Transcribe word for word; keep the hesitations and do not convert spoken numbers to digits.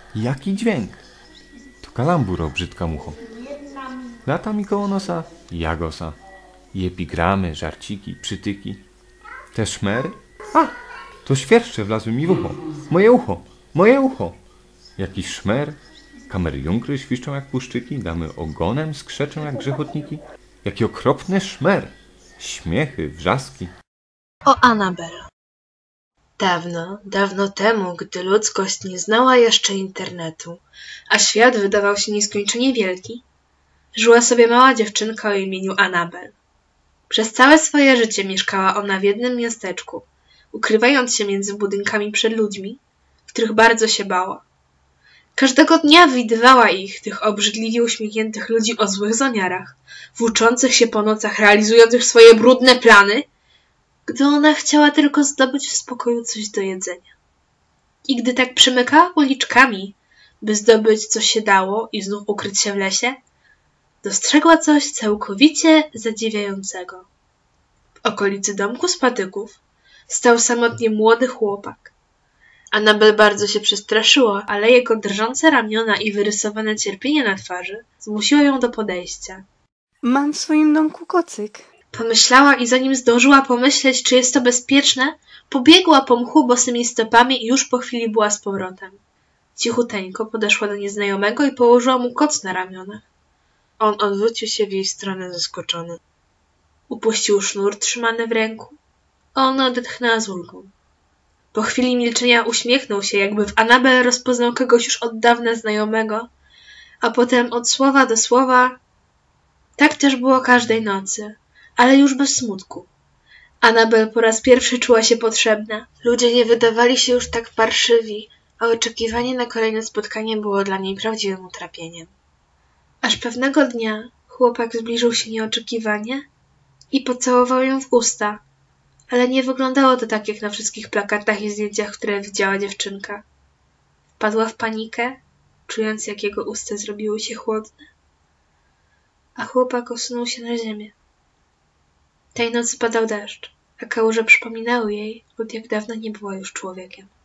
Jaki dźwięk? To kalambur, brzydka mucho. Lata mi koło nosa jagosa. I epigramy, żarciki, przytyki. Te szmery? A, to świerszcze wlazły mi w ucho. Moje ucho, moje ucho. Jakiś szmer. Kamery junkry świszczą jak puszczyki. Damy ogonem skrzeczą jak grzechotniki. Jaki okropny szmer. Śmiechy, wrzaski. O Annabel. Dawno, dawno temu, gdy ludzkość nie znała jeszcze internetu, a świat wydawał się nieskończenie wielki, żyła sobie mała dziewczynka o imieniu Annabel. Przez całe swoje życie mieszkała ona w jednym miasteczku, ukrywając się między budynkami przed ludźmi, których bardzo się bała. Każdego dnia widywała ich, tych obrzydliwie uśmiechniętych ludzi o złych zamiarach, włóczących się po nocach, realizujących swoje brudne plany, gdy ona chciała tylko zdobyć w spokoju coś do jedzenia. I gdy tak przemykała uliczkami, by zdobyć co się dało i znów ukryć się w lesie, dostrzegła coś całkowicie zadziwiającego. W okolicy domku z patyków stał samotnie młody chłopak. Annabel bardzo się przestraszyła, ale jego drżące ramiona i wyrysowane cierpienie na twarzy zmusiło ją do podejścia. Mam w swoim domku kocyk. Pomyślała i zanim zdążyła pomyśleć, czy jest to bezpieczne, pobiegła po mchu bosymi stopami i już po chwili była z powrotem. Cichuteńko podeszła do nieznajomego i położyła mu koc na ramionach. On odwrócił się w jej stronę zaskoczony. Upuścił sznur trzymany w ręku, a ona odetchnęła z ulgą. Po chwili milczenia uśmiechnął się, jakby w Annabel rozpoznał kogoś już od dawna znajomego, a potem od słowa do słowa: tak też było każdej nocy, ale już bez smutku. Annabel po raz pierwszy czuła się potrzebna. Ludzie nie wydawali się już tak parszywi, a oczekiwanie na kolejne spotkanie było dla niej prawdziwym utrapieniem. Aż pewnego dnia chłopak zbliżył się nieoczekiwanie i pocałował ją w usta, ale nie wyglądało to tak jak na wszystkich plakatach i zdjęciach, które widziała dziewczynka. Wpadła w panikę, czując jak jego usta zrobiły się chłodne, a chłopak osunął się na ziemię. Tej nocy padał deszcz, a kałuże przypominały jej, od jak dawna nie była już człowiekiem.